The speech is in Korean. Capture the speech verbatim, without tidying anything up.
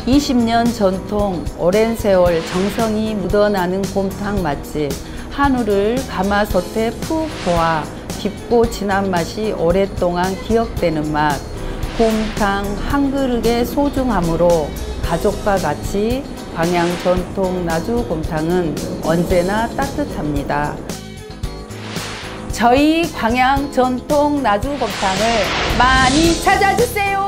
이십 년 전통, 오랜 세월 정성이 묻어나는 곰탕 맛집 한우를 가마솥에 푹 고아 깊고 진한 맛이 오랫동안 기억되는 맛. 곰탕 한 그릇의 소중함으로 가족과 같이 광양 전통 나주곰탕은 언제나 따뜻합니다. 저희 광양 전통 나주곰탕을 많이 찾아주세요.